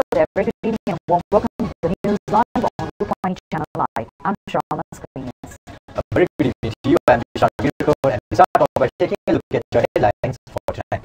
there, very good evening and warm welcome to the news live on Rupani Channel Live. I'm Sharma Screeners. A very good evening to you. I'm Vishal Beautiful, and we start off by taking a look at your headlines for tonight.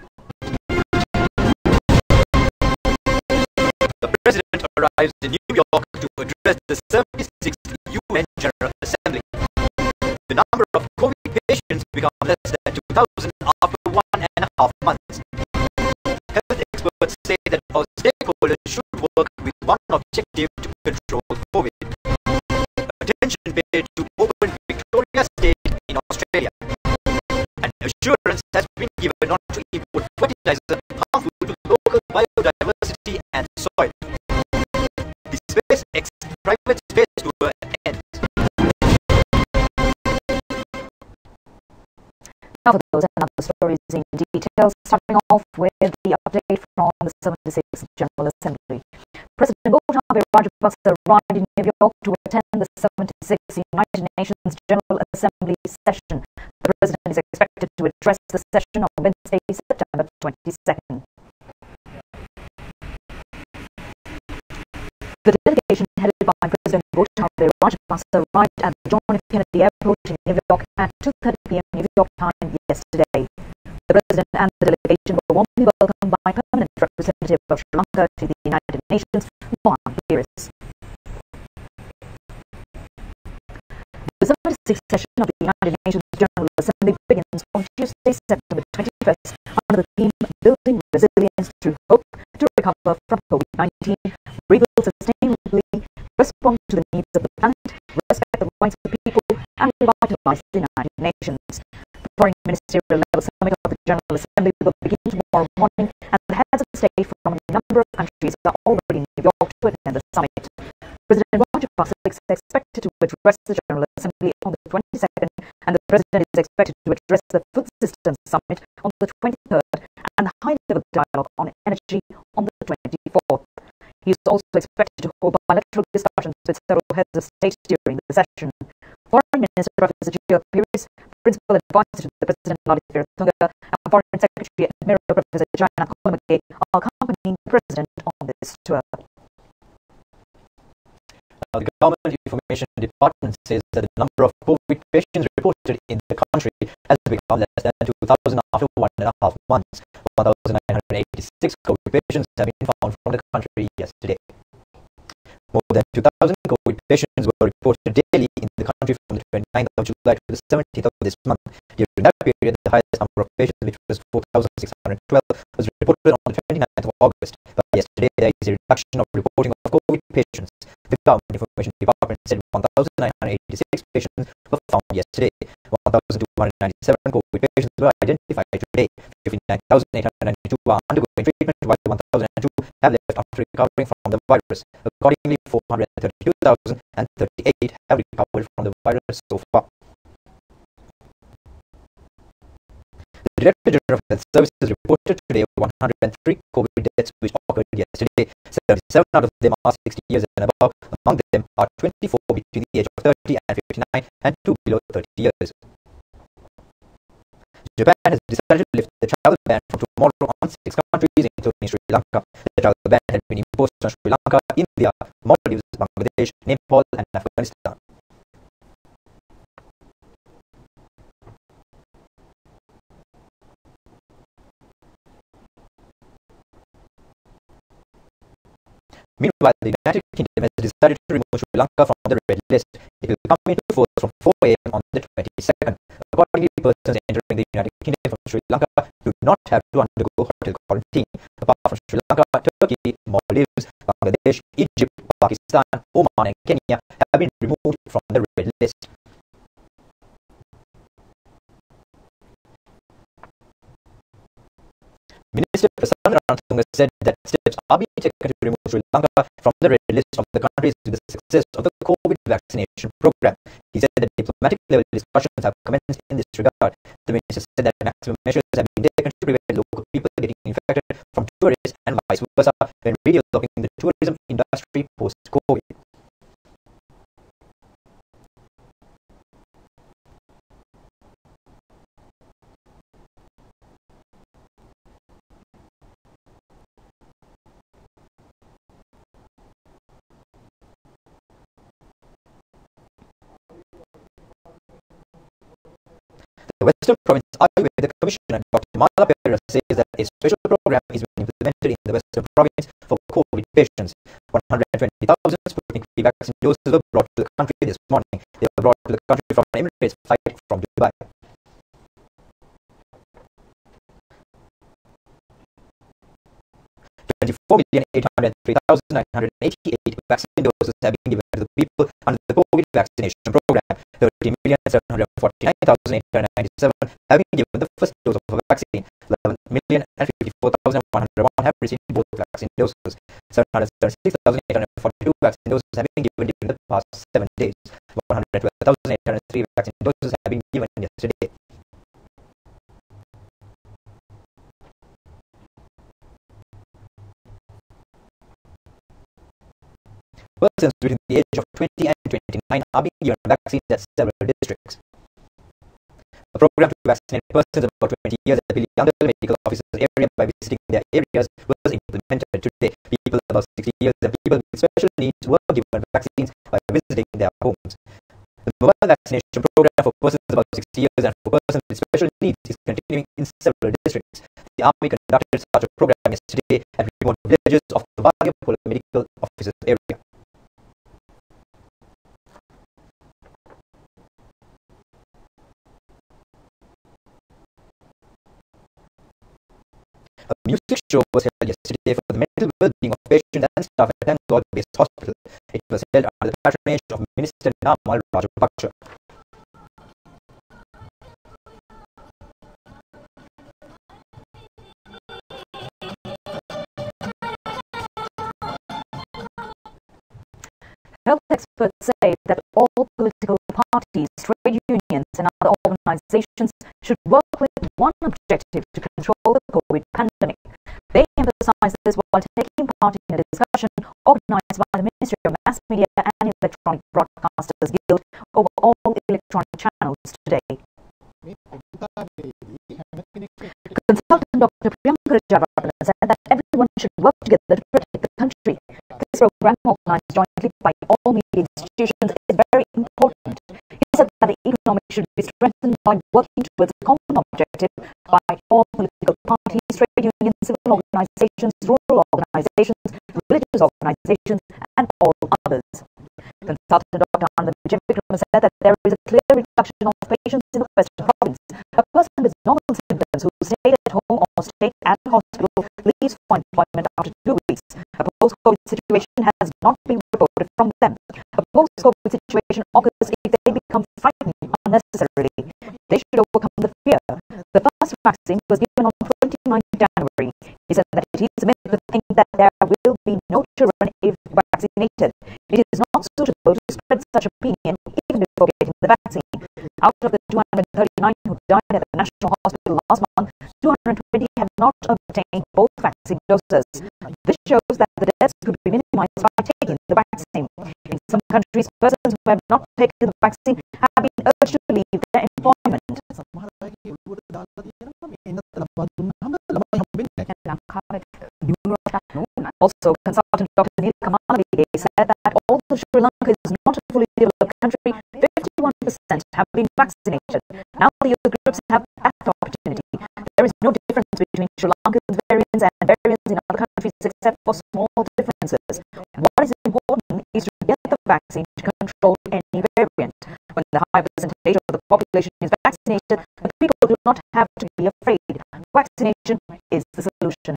The President arrives in New York to address the 76th UN General Assembly. The number of COVID patients becomes less than 2,000 after 1.5 months. Health experts say that all stakeholders should work with one objective to control COVID. Attention paid to open Victoria State in Australia. An assurance has been given not to import fertilizer harmful to local biodiversity and soil. The SpaceX private space tour ends. Now for those and other stories in detail, starting off with the update from the 76th General Assembly. President Gotabaya Rajapaksa arrived in New York to attend the 76th United Nations General Assembly session. The President is expected to address the session on Wednesday, September 22nd. The delegation headed by President Gotabaya Rajapaksa arrived at the John F. Kennedy Airport in New York at 2:30 p.m. New York time yesterday. The President and the delegation were warmly welcomed by Permanent Representative of Sri Lanka to the United Nations, Mohan Peiris. The 76th session of the United Nations General Assembly begins on Tuesday, September 21st, under the theme Building Resilience Through Hope to Recover from COVID-19, Rebuild Sustainably, Respond to the Needs of the Planet, Respect the Rights of the People, and Revitalize the United Nations. The Foreign Ministerial Level Summit of the General Assembly will begin tomorrow morning, and the heads of state from a number of countries are already in New York to attend the summit. President Rajapaksa is expected to address the General Assembly on the 22nd, and the President is expected to address the Food Systems Summit on the 23rd, and the high-level dialogue on energy on the 24th. He is also expected to hold bilateral discussions with several heads of state during the session. Foreign Minister Professor Gio Peiris, Principal Advisor to the President Lalith Viratunga, and Foreign Secretary Admiral Professor Jayanath Kolamake are accompanying the President on this tour. The Government Information Department says that the number of COVID patients reported in the country has become less than 2,000 after 1.5 months. 1,986 COVID patients have been found from the country yesterday. More than 2,000 COVID patients were reported daily in the country from the 29th of July to the 17th of this month. During that period, the highest number of patients, which was 4,612, was reported on the 29th of August. But yesterday, there is a reduction of reporting of COVID patients. The Government Information Department said 1,986 patients were found yesterday. 1,297 COVID patients were identified today. 59,892 are undergoing treatment, while 1,002 have left after recovering from the virus. Accordingly, 432,038 have recovered from the virus so far. The Director General of Health Services reported today 103 COVID deaths which occurred yesterday. 77 out of them are 60 years and above. Among them are 24 between the age of 30 and 59 and 2 below 30 years. Japan has decided to lift the travel ban from tomorrow on 6 countries, including Sri Lanka. The travel ban had been imposed on Sri Lanka, India, Maldives, Bangladesh, Nepal, and Afghanistan. Meanwhile, the United Kingdom has decided to remove Sri Lanka from the red list. It will come into force from 4 a.m. on the 22nd. Accordingly, persons entering the United Kingdom from Sri Lanka do not have to undergo hotel quarantine. Apart from Sri Lanka, Turkey, Maldives, Bangladesh, Egypt, Pakistan, Oman, and Kenya have been removed from the red list. Minister Prasanna Ranatunga said that steps are being taken to remove Sri Lanka from the red list of the countries with the success of the COVID vaccination program. He said that diplomatic level discussions have commenced in this regard. The minister said that maximum measures have been taken to prevent local people getting infected from tourists and vice versa when redeveloping the tourism industry post-COVID. the Western Province Ayurveda Commissioner Dr. Mala Perera says that a special program is being implemented in the Western Province for COVID patients. 120,000 Sputnik V vaccine doses were brought to the country this morning. They were brought to the country from an Emirates flight from Dubai. 24,803,988 vaccine doses have been given to the people under the COVID vaccination program. 30,749,897 have been given the first dose of a vaccine. 11,054,101 have received both vaccine doses. 776,842 vaccine doses have been given during the past 7 days. 112,803 vaccine doses have been given yesterday. Persons between the age of 20 and 29 are being given vaccines at several districts. A program to vaccinate persons about 20 years at Billy under medical officers area by visiting their areas was implemented today. People above 60 years and people with special needs were given vaccines by visiting their homes. The mobile vaccination program for persons above 60 years and for persons with special needs is continuing in several districts. The Army conducted such a program yesterday at remote villages of the Bhagyapur medical officers area. A music show was held yesterday for the mental well-being of patients and staff at Bengal-based hospital. It was held under the patronage of Minister Namal Rajapaksa. Health experts say that all political parties, trade unions and other organizations should work with one objective to control the COVID pandemic. They emphasize this while taking part in a discussion organized by the Ministry of Mass Media and Electronic Broadcasters Guild over all electronic channels today. Consultant Dr. Priyanka Rajaratnam said that everyone should work together to protect the country. This program, organized jointly by all media institutions, is very important. He said that the economy should be strengthened by working towards a common objective by all political parties, trade unions, civil organizations, rural organizations, religious organizations, and all others. Consultant Dr. Anand Vijay Vikram said that there is a clear reduction of patients in the Western Province. A person with normal symptoms who stayed at home or stayed at hospital leaves for employment after 2 weeks. A post-COVID situation has not been reported from them. A post-COVID situation occurs if they become frightened unnecessarily. They should overcome the fear. The first vaccine was given on 29 January. He said that it is a myth to think that there will be no children if vaccinated. It is not suitable to spread such opinion even before getting the vaccine. Out of the 239 who died at the National Hospital last month, 220 have not obtained both vaccine doses. This shows that the deaths could be minimized by taking the vaccine. In some countries, persons who have not taken the vaccine have been urged to leave their employment. Also, consultant Dr. Neil Kamalvige said that although Sri Lanka is not a fully developed country, 51% have been vaccinated. Now the other groups have that opportunity. There is no difference between Sri Lanka's variants and variants in other countries except for small differences. What is important is to get the vaccine to control any variant. When the high percentage of the population is vaccinated, the people do not have to be afraid. Vaccination is the solution.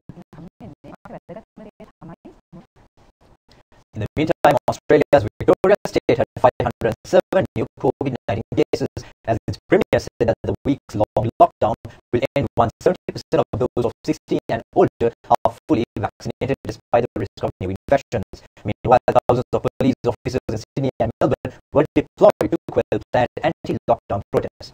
In the meantime, Australia's Victoria State had 507 new COVID-19 cases as its premier said that the weeks-long lockdown will end once 70% of those of 16 and older are fully vaccinated despite the risk of new infections. Meanwhile, thousands of police officers in Sydney and Melbourne were deployed to quell planned anti-lockdown protests.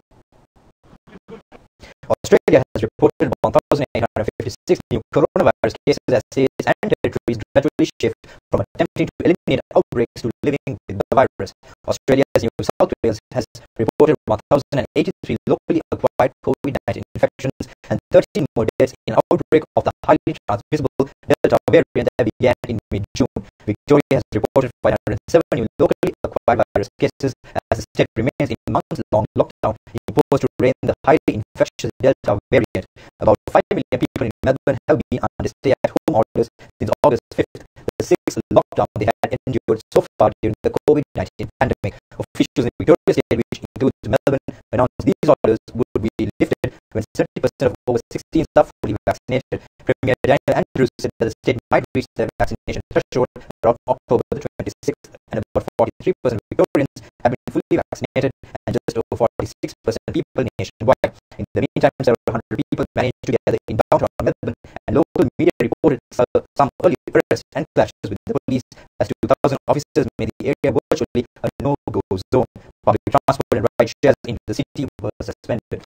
Australia has reported 1,856 new coronavirus cases as states and territories gradually shift from attempting to eliminate outbreaks to living with the virus. Australia's New South Wales has reported 1,083 locally acquired COVID-19 infections and 13 more deaths in outbreak of the highly transmissible Delta variant that began in mid-June. Victoria has reported 507 new locally acquired virus cases as the state remains in months-long lockdown in proposed to rein the highly infectious Delta variant. About 5 million people in Melbourne have been under stay-at-home orders since August 5th, the sixth lockdown they had endured so far during the COVID-19 pandemic. Officials in Victoria State, which includes Melbourne, announced these orders would be lifted when 70% of over 16s are fully vaccinated. Premier Daniel Andrews said that the state might reach the vaccination threshold around October the 26th, and about 43% of Victorians have been fully vaccinated and just over 46% people nationwide. In the meantime, several hundred people managed to gather in downtown Melbourne, and local media reported some early arrests and clashes with the police as 2,000 officers made the area virtually a no-go zone. Public transport and ride shares into the city were suspended.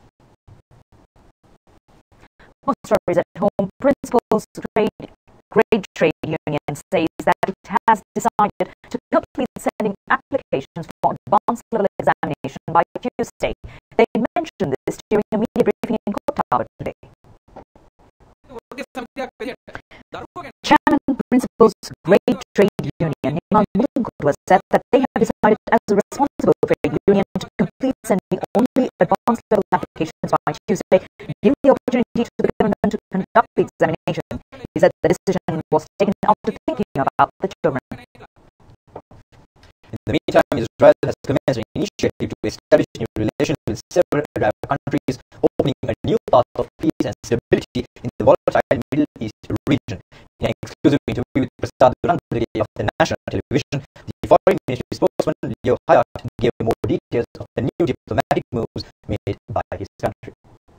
Most stories at home, Principals Grade Trade Union says that it has decided to complete sending applications for advanced level examination by Tuesday. They mentioned this during a media briefing in Kota today. Chairman Principals Grade Trade Union Iman Mudunkurwa said that they have decided as a responsible trade union to complete sending only advanced level applications by Tuesday, giving the opportunity to the government to conduct the examination. He said the decision was taken after thinking about the children. In the meantime, Israel has commenced an initiative to establish new relations with several Arab countries, opening a new path of peace and stability in the volatile Middle East region. In an exclusive interview with Prasad Durandri of the national television, the foreign ministry spokesman Leo Hayat gave more details of the new diplomatic moves made by his country.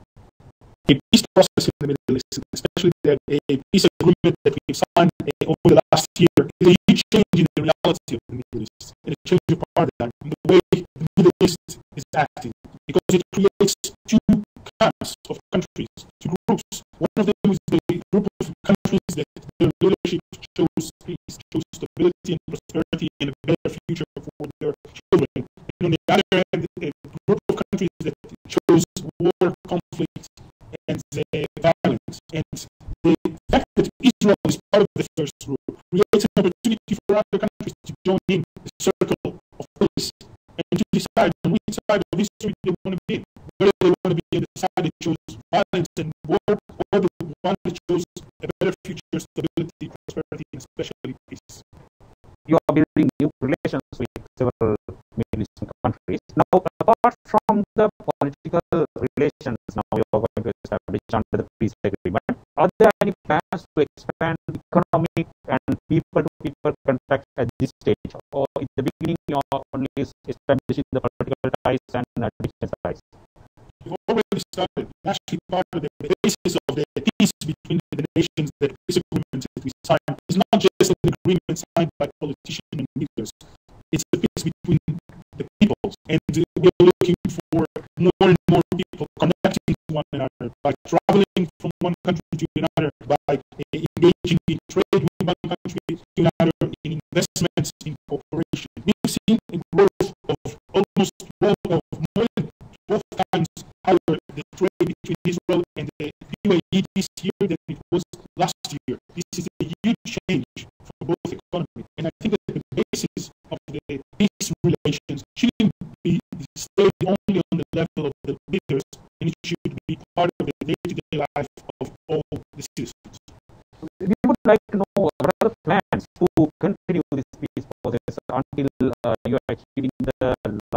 A peace process in the Middle East, especially a peace agreement that we've signed over the last year, is a huge change in the reality of the Middle East, and a change of paradigm in the way the Middle East is acting, because it creates two camps of countries, two groups. One of them is the group of countries that their leadership shows peace, shows stability and prosperity and a better future for their children. And on the other hand, a group of countries that shows war, conflict, and violence. And the fact that Israel is part of the first group creates an opportunity for other countries to join in the circle of peace and to decide on which side of history they want to be in. Whether they want to be on the side that shows violence and war, or the one that shows a better future, stability, prosperity, and especially peace. You are building new relations with several Middle Eastern countries. Now, apart from the political relations, now you are going to establish under the peace agreement. Are there any plans to expand economic and people-to-people contact at this stage, or in the beginning you are only establishing the political ties and business ties? We've already started. Actually, part of the basis of the peace between the nations, the peace agreements that we signed, is not just an agreement signed by politicians and leaders. It's a peace between the peoples, and we're looking for more and more people connecting to one another by traveling from one country to another, by engaging in trade with one country to another, in investments, in cooperation. We've seen a growth of almost more than 12 times higher the trade between Israel and the UAE this year than it was last year. This is a huge change for both economies, and I think that the basis of the peace relations shouldn't be stayed only on the level of the leaders, and it should be part of the day-to-day life of all the citizens. We would like to know what are the plans to continue this peace process until you are achieving the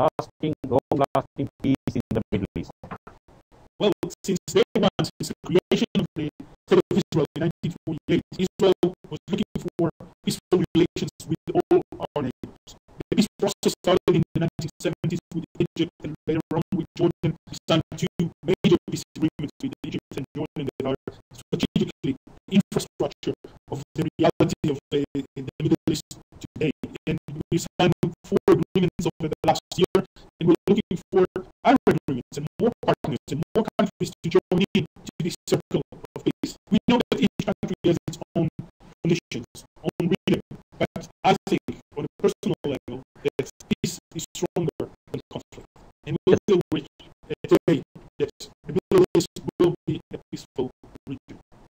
long-lasting peace in the Middle East. Well, since day one, since the creation of the State of Israel in 1948, Israel was looking for peaceful relations with all our neighbors. The peace process started in the 1970s with Egypt, and later on with Jordan. We signed two major peace agreements with Egypt and Jordan that are strategically infrastructure of the reality of the Middle East today. And we signed 4 agreements over the last year, and we're looking for other agreements and more partners and more countries to join in to this circle of peace. We know that each country has its own conditions, own rhythm, but I think on a personal level that peace is stronger than conflict, and we will reach a day that the Middle East will be a peaceful region.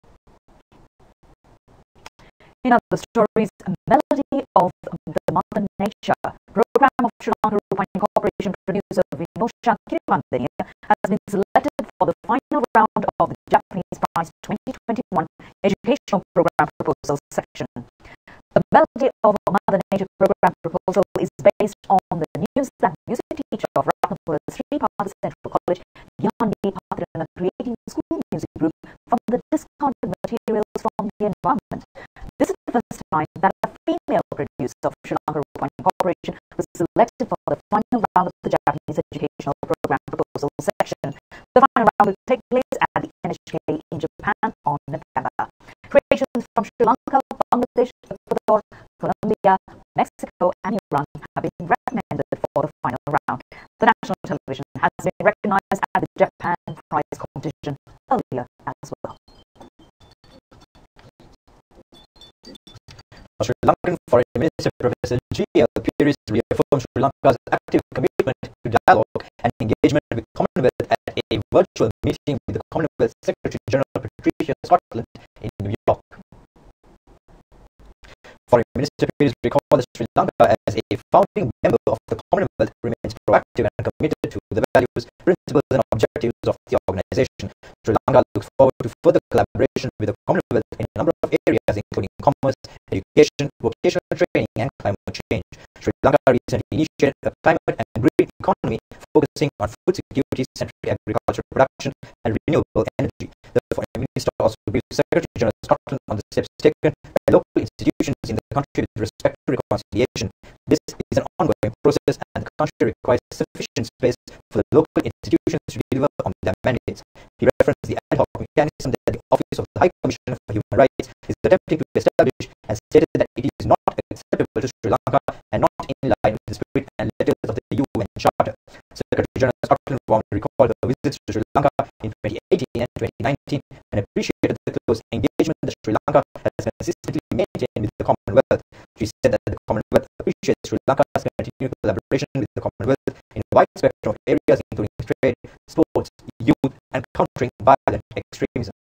In other stories, Melody of the Mother Nature program of Sri Lanka Refining Corporation Corporation producer Vinosha Kirivandenia has been selected for the final round of the Japanese Prize 2021 Educational Program Proposal section. The Melody of Mother Nature program proposal is based on the news that music teacher of Ratnapura Sri Pada Central College, Gyan B. Patrana, creating a school music group from the discarded materials from the environment. This is the first time that a female producer of Sri Lanka Recording Corporation was selected for the final round of the Japanese Educational Program Proposal section. The final round will take place at the NHK in Japan on November. Creations from Sri Lanka, Bangladesh, Ecuador, Colombia, Mexico, and Iran have been recommended for the final round. The national television has been recognized at the Japan Prize competition earlier as well. Sri Lankan Foreign Minister Professor G.L. Puris reaffirmed Sri Lanka's active commitment to dialogue and engagement with Commonwealth at a virtual meeting with the Commonwealth Secretary General Patricia Scotland in New York. Foreign Minister Puris recalled that Sri Lanka, as a founding member of the Commonwealth, remains proactive and committed to the values, principles and objectives of the organisation. Sri Lanka looks forward to further collaboration with the Commonwealth in a number of areas including commerce, education, vocational training and climate change. Sri Lanka recently initiated a climate and green economy focusing on food security, central agricultural production and renewable energy. The Foreign Minister also briefed Secretary General Scotland on the steps taken by local institutions in the country with respect to reconciliation. This is an ongoing process and the country requires sufficient space for the local institutions to deliver on their mandates. He referenced the ad hoc mechanism that the Office of the High Commissioner for Human Rights is attempting to establish and stated that it is not acceptable to Sri Lanka and not in line with the spirit and letters of the UN Charter. Secretary General Scotland warmly recalled her visits to Sri Lanka in 2018 and 2019 and appreciated the close engagement that Sri Lanka has consistently maintained with the Commonwealth. She said that the Commonwealth appreciates Sri Lanka's continued collaboration with the Commonwealth in a wide spectrum of areas including trade, sports, youth and countering violent extremism.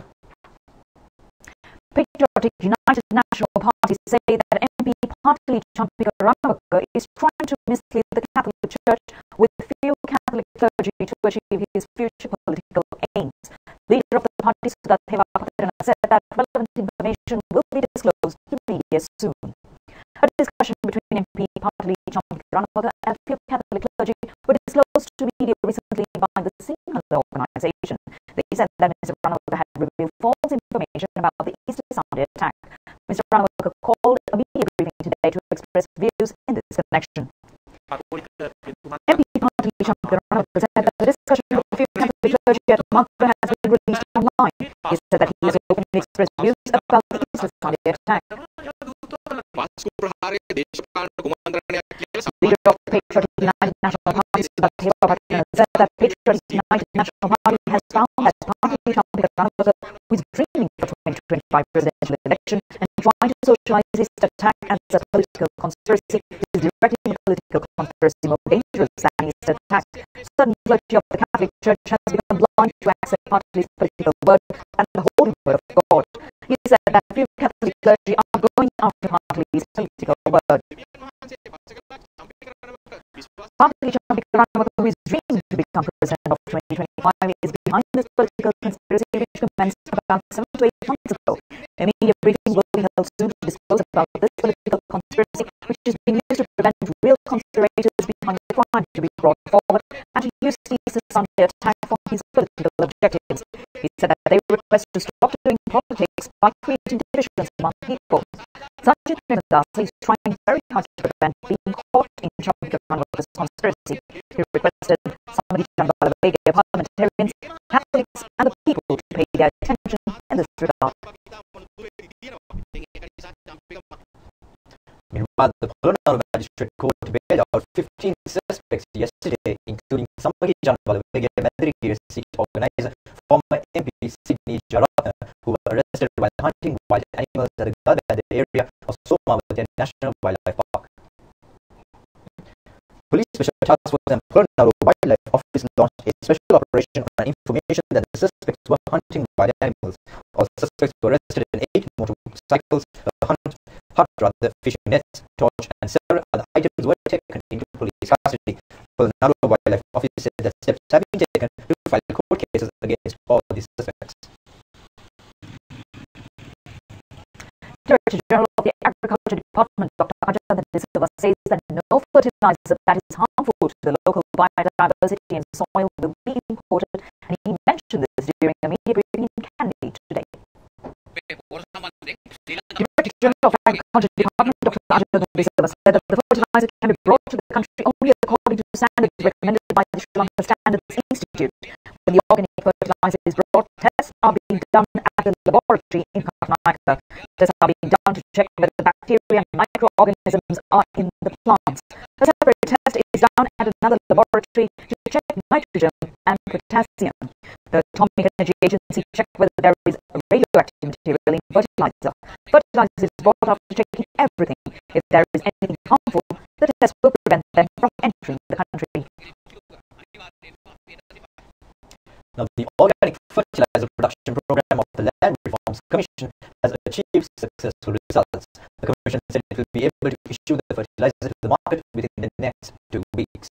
Patriotic United National Party say that MP Partili Champika Ranawaka is trying to mislead the Catholic Church with few Catholic clergy to achieve his future political aims. Leader of the party, Sudha Theva Patrana, said that relevant information will be disclosed to media soon. A discussion between MP Partili Champika Ranawaka and few Catholic clergy were disclosed to media recently by the Sinhala organization. They said that Mr. Ranawaka had revealed false information about the Easter Sunday attack. Mr. Ranawaka called a media briefing today to express views in this connection. MP Partili Champika Ranawaka said that the discussion with a few Catholic clergy at Mantra has been released online. He said that he has openly expressed views about the Easter Sunday attack. Leader of Patriotic United National Party, Sudha Theva Patrana, said that Patriotic United National Party has found that Partili Champika Ranawaka, who is dreaming for 2025 presidential election and trying to socialize this attack as a political conspiracy, is directing the political conspiracy more dangerous than his attack. Certain clergy of the Catholic Church has become blind to accept Partili's political word and the holy word of God. He said that few Catholic clergy are going after Partili's political word. Partili Champika Ranawaka, who is dreaming to become president of 2025, is behind this political conspiracy which commenced about 7 to 8 months ago. A media briefing will be held soon to disclose about this political conspiracy which is being used to prevent real conspirators behind the crime to be brought forward and to use the Easter Sunday attack for his political objectives. He said that they request to stop doing politics by creating divisions among people. Sanjay Premadasa is trying very hard to prevent being caught in Champika Ranawaka's conspiracy. He requested Samadi Chanbalabege parliamentarians, Catholics and the people to pay their attention in this regard. Meanwhile, the Polonnaruwa Magistrate Court bailed out 15 suspects yesterday, including Samadi Chanbalabege Madrigiri seat organizer, former MP Sydney Jaratna, who were arrested while hunting wild animals at the Galbanded area of Somawati National Wildlife Park. Police Special Task Force and Polonnaruwa Wildlife Office launched a special operation on information that the suspects were hunting wild animals. All suspects were arrested in 8 motorcycles, a hut, fishing nets, torch, and several other items were taken into police custody. Colorado Wildlife Office said that steps have been taken to file court cases against all these suspects. Director General of the Agriculture Department, Dr. Ajay De Silva, says that no fertilizer that is harmful to the local biodiversity and soil will be imported, and he mentioned this during a media briefing in Kandy today. Director General of the Agriculture Department, Dr. Ajay De Silva, said that the fertilizer can be brought to the country only according to standards recommended by the Sri Lanka Standards Institute. When the organic fertilizer is brought, tests are being done at the laboratory in Karnataka. Tests are being done to check whether the bacteria and microorganisms are in the plants. A separate test is done at another laboratory to check nitrogen and potassium. The Atomic Energy Agency checked whether there is radioactive material in fertilizer. Fertilizer is brought after checking everything. If there is anything harmful, the test will prevent them from entering the country. Now, the Organic Fertilizer Production Program of the Land Reforms Commission has achieved successful results. The Commission said it will be able to issue the fertilizer to the market within the next 2 weeks.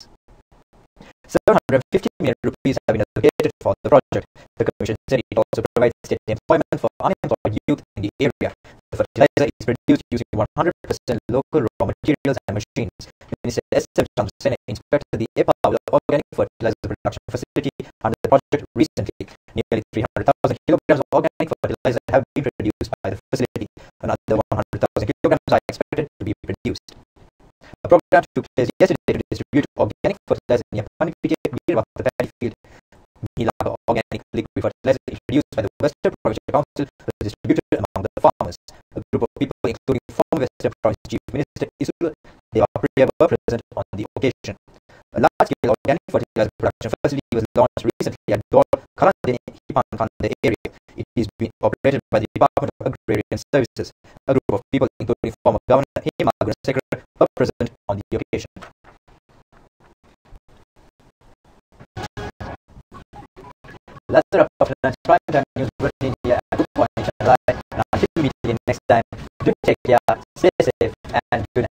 750 million rupees have been allocated for the project. The Commission said it also provides steady employment for unemployed youth in the area. The fertilizer is produced using 100% local raw materials and machines. Minister S. Chandra inspected the EPA, the Organic Fertilizer Production Facility, under the project recently. Nearly 300,000 kilograms of organic fertilizer have been produced by the facility. Another 100,000 kilograms are expected to be produced. A program took place yesterday to distribute organic fertilizer near Panipiti, Veerabhakta paddy field. Milaka organic liquid fertilizer introduced by the Western Provincial Council was distributed among the farmers. A group of people, including former Western Province Chief Minister Isula Devapriya, were present on the occasion. A large-scale organic fertilizer production facility was launched recently at Dor, Karandene, Hipankande area. It is being operated by the Department of Agrarian Services. A group of people, including former Governor Hema Gunasekara, were present on the occasion. That's the wrap of tonight's Prime Time News Bulletin here at Good Morning Chennai. And until we meet again next time, do take care, stay safe, and good night.